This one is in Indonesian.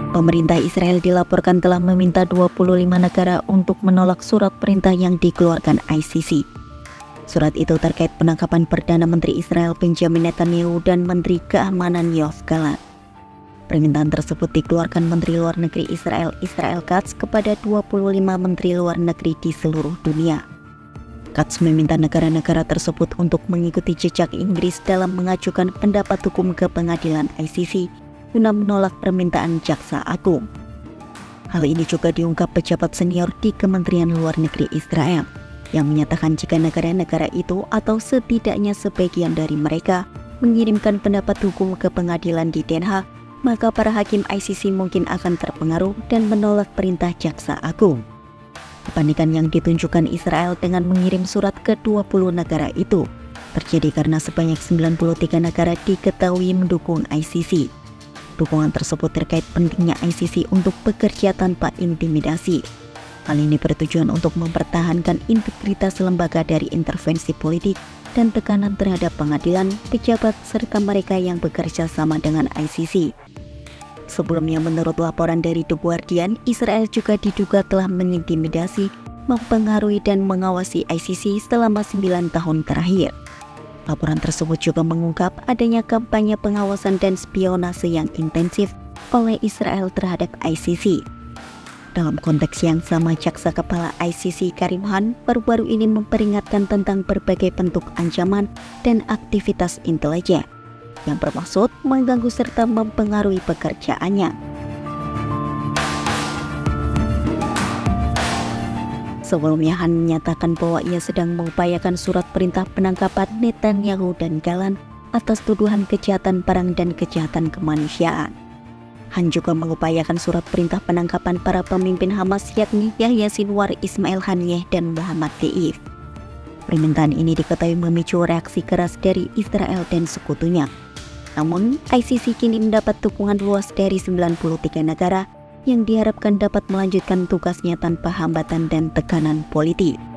Pemerintah Israel dilaporkan telah meminta 25 negara untuk menolak surat perintah yang dikeluarkan ICC. Surat itu terkait penangkapan Perdana Menteri Israel Benjamin Netanyahu dan Menteri Keamanan Yoav Gallant. Permintaan tersebut dikeluarkan Menteri Luar Negeri Israel Israel Katz kepada 25 Menteri Luar Negeri di seluruh dunia. Katz meminta negara-negara tersebut untuk mengikuti jejak Inggris dalam mengajukan pendapat hukum ke pengadilan ICC guna menolak permintaan Jaksa Agung. Hal ini juga diungkap pejabat senior di Kementerian Luar Negeri Israel yang menyatakan jika negara-negara itu atau setidaknya sebagian dari mereka mengirimkan pendapat hukum ke pengadilan di Den Haag, maka para hakim ICC mungkin akan terpengaruh dan menolak perintah Jaksa Agung. Kepanikan yang ditunjukkan Israel dengan mengirim surat ke 20 negara itu terjadi karena sebanyak 93 negara diketahui mendukung ICC. Dukungan tersebut terkait pentingnya ICC untuk bekerja tanpa intimidasi. Hal ini bertujuan untuk mempertahankan integritas lembaga dari intervensi politik dan tekanan terhadap pengadilan, pejabat, serta mereka yang bekerja sama dengan ICC. Sebelumnya, menurut laporan dari The Guardian, Israel juga diduga telah mengintimidasi, mempengaruhi dan mengawasi ICC selama 9 tahun terakhir. Laporan tersebut juga mengungkap adanya kampanye pengawasan dan spionase yang intensif oleh Israel terhadap ICC. Dalam konteks yang sama, Jaksa Kepala ICC Karim Khan baru-baru ini memperingatkan tentang berbagai bentuk ancaman dan aktivitas intelijen yang bermaksud mengganggu serta mempengaruhi pekerjaannya. Sebelumnya, Han menyatakan bahwa ia sedang mengupayakan surat perintah penangkapan Netanyahu dan Gallant atas tuduhan kejahatan perang dan kejahatan kemanusiaan. Han juga mengupayakan surat perintah penangkapan para pemimpin Hamas yakni Yahya Sinwar, Ismail Haniyeh, dan Muhammad Deif. Permintaan ini diketahui memicu reaksi keras dari Israel dan sekutunya. Namun, ICC kini mendapat dukungan luas dari 93 negara yang diharapkan dapat melanjutkan tugasnya tanpa hambatan dan tekanan politik.